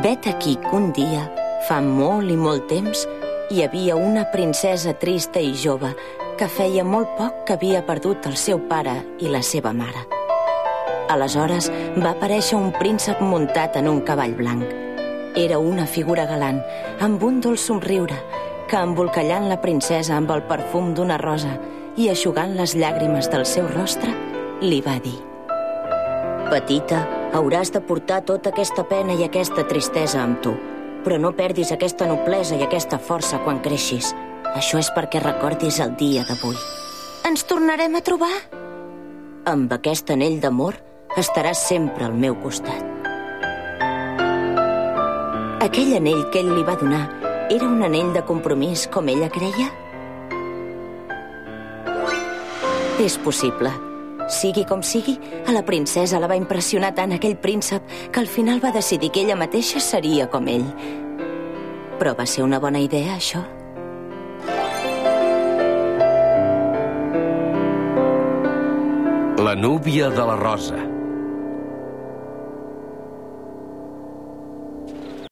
Vet aquí que un dia, fa molt i molt temps, hi havia una princesa trista i jove que feia molt poc que havia perdut el seu pare i la seva mare. Aleshores va aparèixer un príncep muntat en un cavall blanc. Era una figura galant, amb un dolç somriure, que embolcallant la princesa amb el perfum d'una rosa i eixugant les llàgrimes del seu rostre, li va dir: «Petita, hauràs de portar tota aquesta pena i aquesta tristesa amb tu, però no perdis aquesta noblesa i aquesta força quan creixis. Això és perquè recordis el dia d'avui. Ens tornarem a trobar? Amb aquest anell d'amor estaràs sempre al meu costat». Aquell anell que ell li va donar era un anell de compromís, com ella creia? És possible. Sigui com sigui, a la princesa la va impressionar tant aquell príncep que al final va decidir que ella mateixa seria com ell. Però va ser una bona idea, això? La núvia de la rosa.